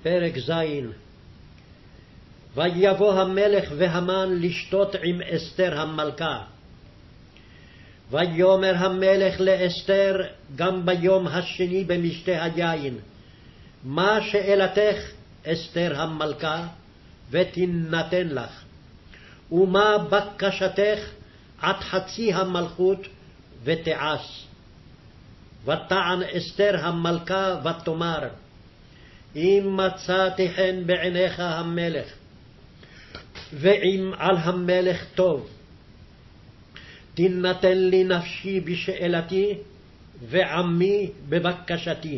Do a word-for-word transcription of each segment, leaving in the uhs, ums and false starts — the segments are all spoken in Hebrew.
פרק ז'. ויבוא המלך והמן לשתות עם אסתר המלכה. ויאמר המלך לאסתר גם ביום השני במשתה היין, מה שאלתך אסתר המלכה, ותינתן לך, ומה בקשתך עד חצי המלכות, ותעש. ותען אסתר המלכה ותאמר, אם מצאתי חן בעיניך המלך, ואם על המלך טוב, תינתן לי נפשי בשאלתי, ועמי בבקשתי.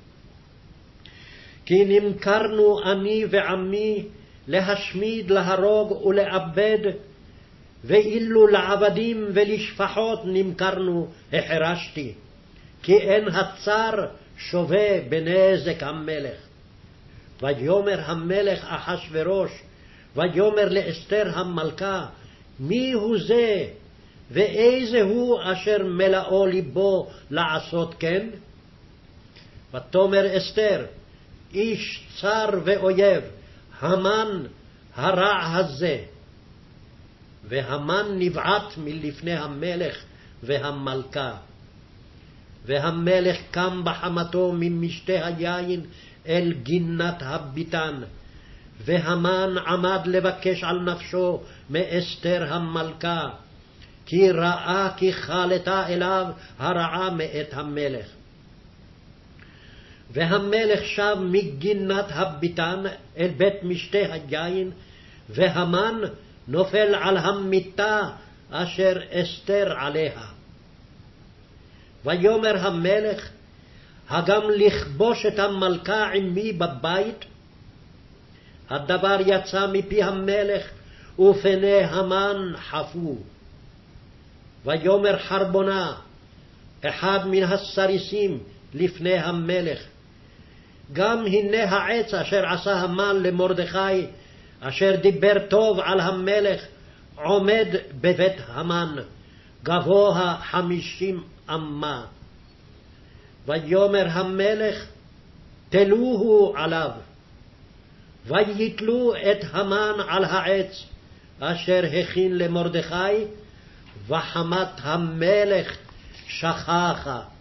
כי נמכרנו אני ועמי להשמיד, להרוג ולאבד, ואילו לעבדים ולשפחות נמכרנו החרשתי, כי אין הצר שווה בנזק המלך. ויאמר המלך אחשוורוש, ויאמר לאסתר המלכה, מי הוא זה, ואיזה הוא אשר מלאו ליבו לעשות כן? ותאמר אסתר, איש צר ואויב, המן הרע הזה. והמן נבעט מלפני המלך והמלכה. והמלך קם בחמתו ממשתה היין אל גינת הביתן, והמן עמד לבקש על נפשו מאסתר המלכה, כי ראה כי חלתה אליו הרעה מאת המלך. והמלך שב מגינת הביתן אל בית משתה היין, והמן נופל על המיטה אשר אסתר עליה. ויאמר המלך, הגם לכבוש את המלכה עמי בבית? הדבר יצא מפי המלך, ופני המן חפו. ויאמר חרבונה, אחד מן הסריסים לפני המלך, גם הנה העץ אשר עשה המן למרדכי, אשר דיבר טוב על המלך, עומד בבית המן, גבוה חמישים אמה. ויאמר המלך, תלוהו עליו. ויתלו את המן על העץ אשר הכין למרדכי, וחמת המלך שככה.